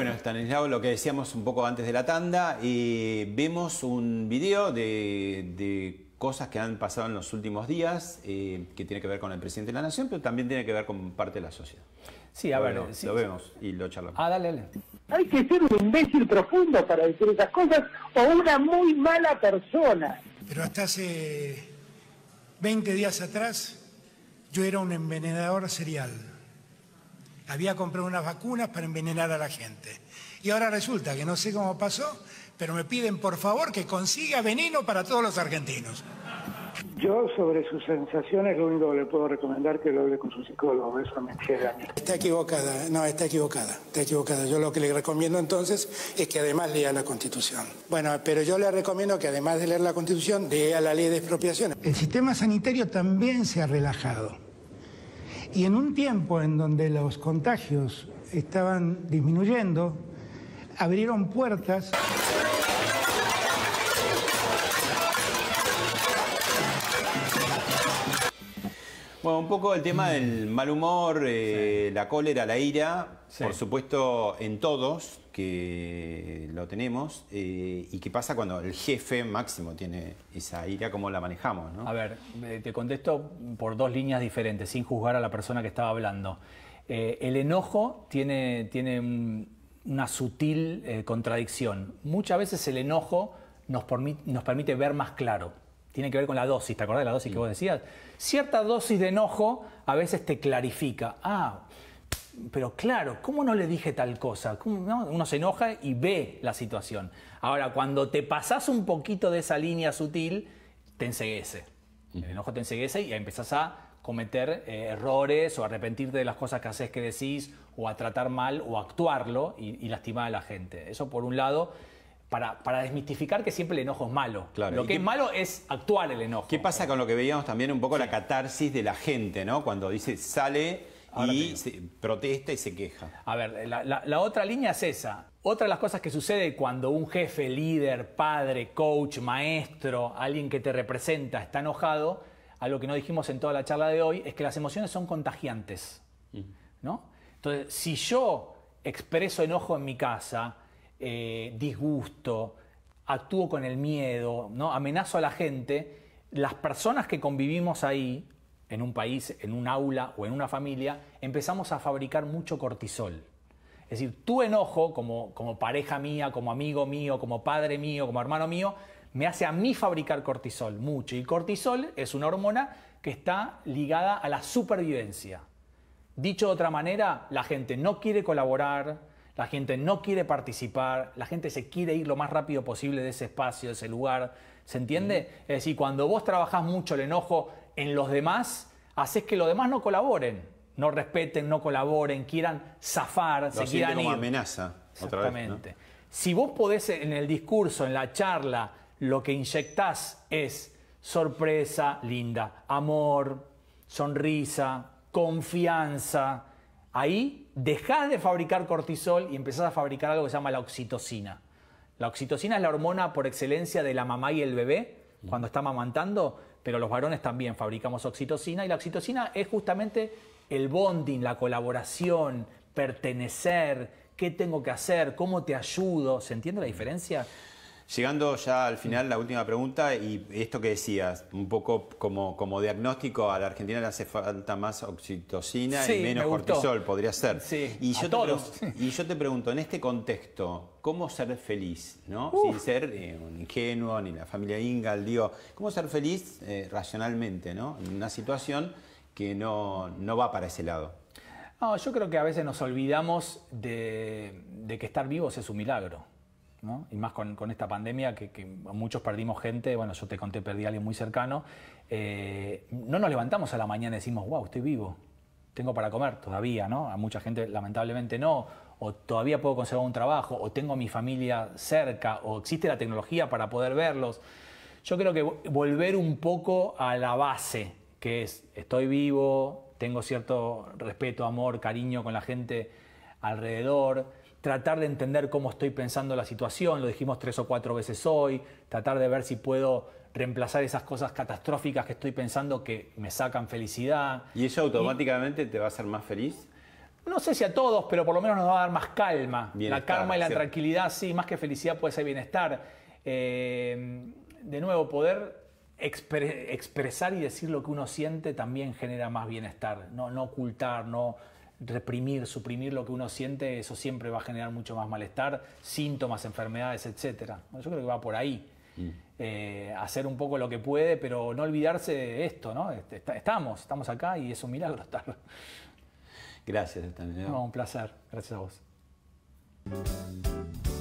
Bueno, Stanislao, lo que decíamos un poco antes de la tanda, vemos un video de cosas que han pasado en los últimos días, que tiene que ver con el presidente de la Nación, pero también tiene que ver con parte de la sociedad. Sí, a ver. Lo vemos y lo charlamos. Dale. Hay que ser un imbécil profundo para decir esas cosas o una muy mala persona. Pero hasta hace 20 días atrás yo era un envenenador serial. Había comprado unas vacunas para envenenar a la gente. Y ahora resulta que no sé cómo pasó, pero me piden por favor que consiga veneno para todos los argentinos. Yo sobre sus sensaciones lo único que le puedo recomendar es que lo hable con su psicólogo, eso me llega a mí. Está equivocada, no, está equivocada. Yo lo que le recomiendo entonces es que además lea la Constitución. Bueno, pero yo le recomiendo que además de leer la Constitución, lea la ley de expropiación. El sistema sanitario también se ha relajado. Y en un tiempo en donde los contagios estaban disminuyendo, abrieron puertas. Bueno, un poco el tema del mal humor, la cólera, la ira, por supuesto en todos, que lo tenemos, y qué pasa cuando el jefe máximo tiene esa ira, cómo la manejamos, ¿no? A ver, te contesto por dos líneas diferentes, sin juzgar a la persona que estaba hablando. El enojo tiene una sutil contradicción. Muchas veces el enojo nos permite ver más claro. Tiene que ver con la dosis, ¿te acordás de la dosis que vos decías? Cierta dosis de enojo a veces te clarifica. Pero claro, ¿cómo no le dije tal cosa? ¿No? Uno se enoja y ve la situación. Ahora, cuando te pasás un poquito de esa línea sutil, te enceguece. El enojo te enceguece y empezás a cometer errores o a arrepentirte de las cosas que haces, que decís, o a tratar mal o a actuarlo y lastimar a la gente. Eso por un lado, para desmistificar que siempre el enojo es malo. Claro. Lo que es malo es actuar el enojo. ¿Qué pasa con lo que veíamos también un poco la catarsis de la gente, ¿no? Cuando dice, sale y protesta y se queja. A ver, la otra línea es esa. Otra de las cosas que sucede cuando un jefe, líder, padre, coach, maestro, alguien que te representa está enojado, algo que no dijimos en toda la charla de hoy, es que las emociones son contagiantes, ¿no? Entonces, si yo expreso enojo en mi casa, disgusto, actúo con el miedo, ¿no? Amenazo a la gente, las personas que convivimos ahí, en un país, en un aula o en una familia, empezamos a fabricar mucho cortisol. Es decir, tu enojo, como pareja mía, como amigo mío, como padre mío, como hermano mío, me hace a mí fabricar cortisol, mucho. Y cortisol es una hormona que está ligada a la supervivencia. Dicho de otra manera, la gente no quiere colaborar, la gente no quiere participar, la gente se quiere ir lo más rápido posible de ese espacio, de ese lugar. ¿Se entiende? Es decir, cuando vos trabajás mucho el enojo en los demás, haces que los demás no colaboren, no respeten, no colaboren, quieran zafar, se quieran ir. Como amenaza. Exactamente. Otra vez, ¿no? Si vos podés en el discurso, en la charla, lo que inyectás es sorpresa linda, amor, sonrisa, confianza, ahí dejás de fabricar cortisol y empezás a fabricar algo que se llama la oxitocina. La oxitocina es la hormona por excelencia de la mamá y el bebé cuando está amamantando, pero los varones también fabricamos oxitocina, y la oxitocina es justamente el bonding, la colaboración, pertenecer, qué tengo que hacer, cómo te ayudo. ¿Se entiende la diferencia? Llegando ya al final, la última pregunta, y esto que decías, un poco como diagnóstico, a la Argentina le hace falta más oxitocina y menos cortisol, podría ser. Sí, y yo te pregunto, en este contexto, ¿cómo ser feliz? ¿No? Sin ser un ingenuo, ni la familia Ingalls, digo, ¿cómo ser feliz racionalmente, ¿no? En una situación que no va para ese lado. No, yo creo que a veces nos olvidamos de que estar vivos es un milagro, ¿no? Y más con esta pandemia que muchos perdimos gente. Bueno, yo te conté, perdí a alguien muy cercano. No nos levantamos a la mañana y decimos, wow, estoy vivo, tengo para comer todavía, ¿no? A mucha gente lamentablemente no, o todavía puedo conservar un trabajo, o tengo a mi familia cerca, o existe la tecnología para poder verlos. Yo creo que volver un poco a la base, que es, estoy vivo, tengo cierto respeto, amor, cariño con la gente alrededor, tratar de entender cómo estoy pensando la situación, lo dijimos 3 o 4 veces hoy, tratar de ver si puedo reemplazar esas cosas catastróficas que estoy pensando que me sacan felicidad. ¿Y eso automáticamente te va a hacer más feliz? no sé si a todos, pero por lo menos nos va a dar más calma. Bienestar, la calma y la ¿cierto? tranquilidad, sí, más que felicidad puede ser bienestar. De nuevo, poder expresar y decir lo que uno siente también genera más bienestar. No ocultar, no reprimir, suprimir lo que uno siente, eso siempre va a generar mucho más malestar, síntomas, enfermedades, etc. Yo creo que va por ahí. Hacer un poco lo que puede, pero no olvidarse de esto, ¿no? Estamos acá y es un milagro estar. Gracias también. No, un placer. Gracias a vos.